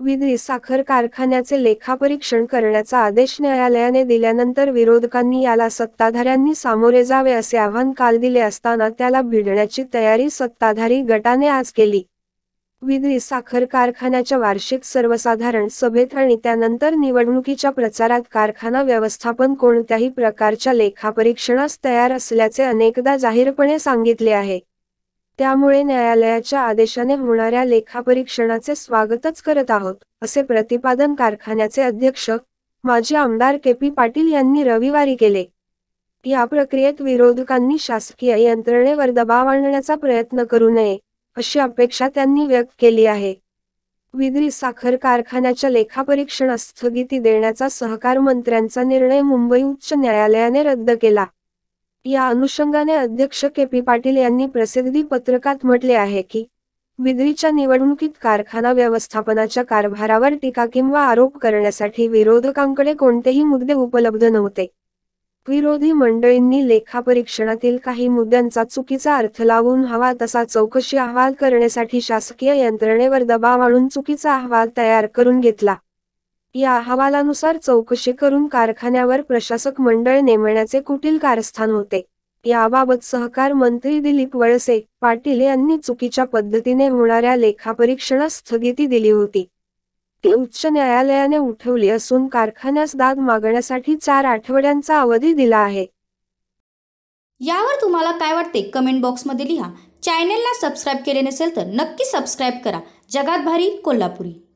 विद्री साखर कारखान्याचे लेखापरीक्षण करण्याचा आदेश न्यायालयाने दिल्यानंतर विरोधकांनी याला सत्ताधाऱ्यांनी सामोरे जावे असे आव्हान काल दिले असताना त्याला भिडण्याची तयारी सत्ताधारी गटाने आज केली. विद्री साखर कारखान्याच्या वार्षिक सर्वसाधारण सभेत आणि त्यानंतर निवडणुकीच्या प्रचारात कारखाना व्यवस्थापन कोणत्याही प्रकारच्या लेखापरीक्षणास तयार असल्याचे अनेकदा जाहीरपणे सांगितले आहे. त्यामुळे न्यायालयाच्या आदेशाने होणाऱ्या लेखापरीक्षणाचे स्वागतच करत आहोत, असे प्रतिपादन कारखान्याचे अध्यक्ष, माजी आमदार के.पी. पाटील यांनी रविवारी केले. या प्रक्रियेत विरोधकांनी शासकीय यंत्रणेवर दबाव आणण्याचा प्रयत्न करू नये, अशी अपेक्षा त्यांनी व्यक्त केली आहे. विद्री साखर कारखान्याच्या लेखापरीक्षणास स्थगिती देण्याचा सहकार मंत्र्यांचा निर्णय मुंबई उच्च न्यायालयाने रद्द केला. या अनुषंगाने अध्यक्ष के.पी. पाटील यांनी प्रसिद्धी पत्रकात म्हटले आहे की, विद्रीच्या निवडणुकीत कारखाना व्यवस्थापनाच्या कारभारावर टीका किंवा आरोप करण्यासाठी विरोधकांकडे कोणतेही मुद्दे उपलब्ध नव्हते. विरोधी मंडळींनी लेखापरीक्षणातील काही मुद्द्यांचा चुकीचा अर्थ लावून हवा तसा चौकशी अहवाल करण्यासाठी शासकीय यंत्रणेवर दबाव आणून चुकीचा अहवाल तयार करून घेतला. या अहवालानुसार चौकशी करून कारखान्यावर प्रशासक मंडळ नेमण्याचे कुटील कारस्थान होते. याबाबत सहकार मंत्री दिलीप वळसे पाटील यांनी चुकीच्या पद्धतीने होणाऱ्या लेखापरीक्षणास स्थगिती दिली होती. ती उच्च न्यायालयाने उठवली असून कारखान्यास दाद मागण्यासाठी 4 आठवड्यांचा अवधी दिला आहे. यावर तुम्हाला काय वाटते कमेंट बॉक्समध्ये लिहा. चॅनेलला सबस्क्राईब केले नसेल तर नक्की सबस्क्राईब करा. जगात भारी कोल्हापुरी.